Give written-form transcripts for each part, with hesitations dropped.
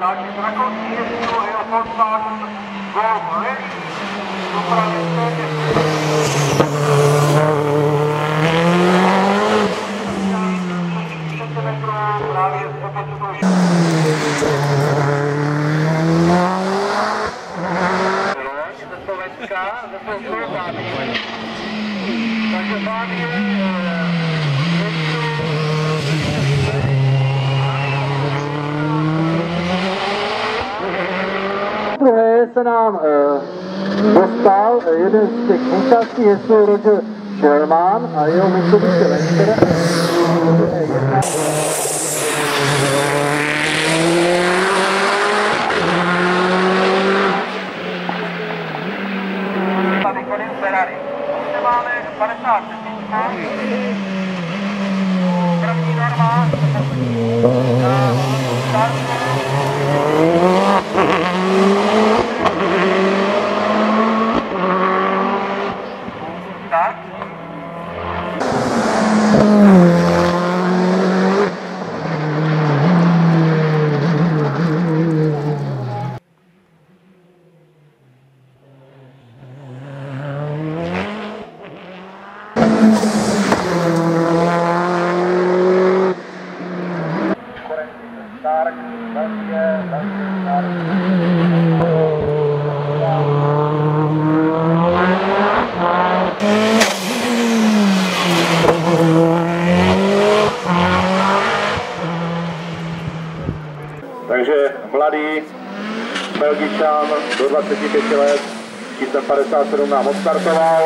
další z rakouských jezdců je Volkswagen Golf Rally, dopravě stejně. Právě z popočtu ze Slovenska, ze Slovenska Fábie. Takže Fábie druhé se nám dostal jeden z těch bulharských jezdců Roger Sherman a jeho Mitsubishi Lancer. Tady Colin Ferrari. Máme 50 první norma. Tak. Takže mladý Belgičan do 25 let, číslem 57 nám odstartoval.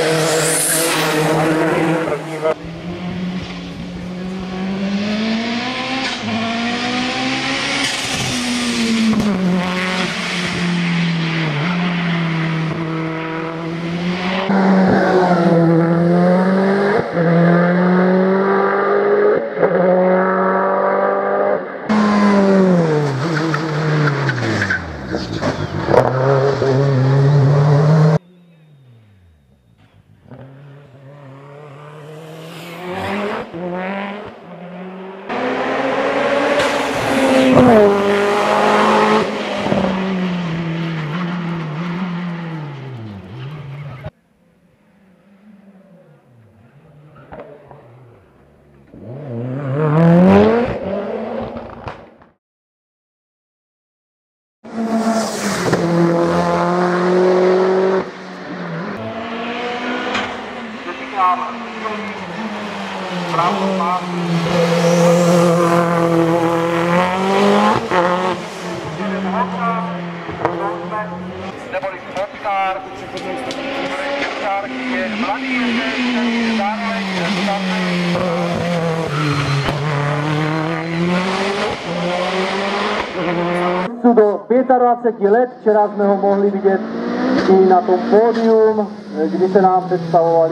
Neboli Sportcar, je mladý jezdec, který zároveň do 25 let, včera jsme ho mohli vidět i na tom pódium, kdy se nám představovali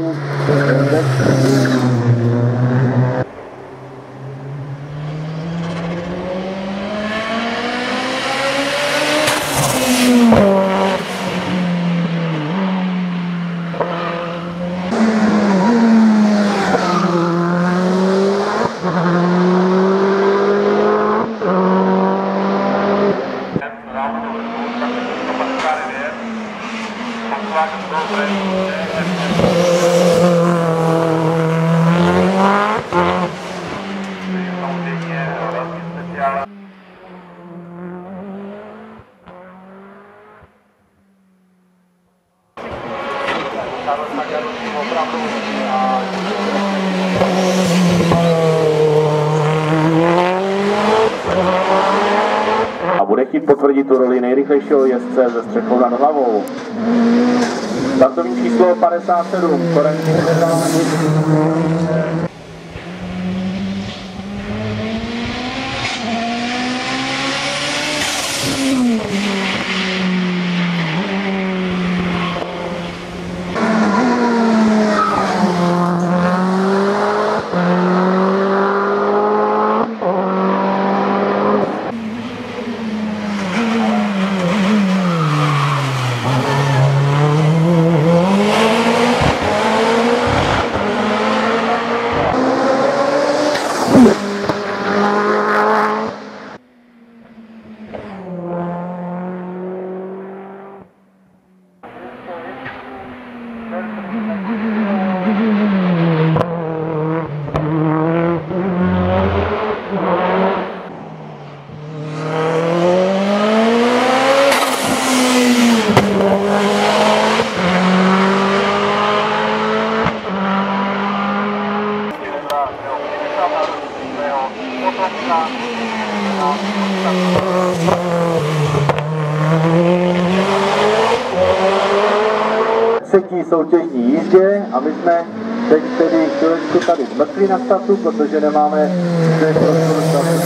a bude chtít potvrdit tu roli nejrychlejšího jezdce ze střechou nad hlavou. Startovní číslo 57, Korenský soutěžní jízdě a my jsme teď tedy chvílečku tady zmrkli na startu, protože nemáme prostor startu.